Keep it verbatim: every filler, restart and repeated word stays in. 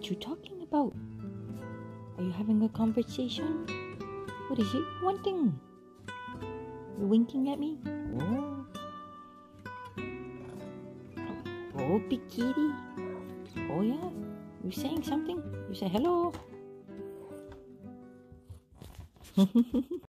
What you talking about? Are you having a conversation? What is it you wanting? You winking at me? Oh. Oh, big kitty. Oh yeah. You saying something? You say hello.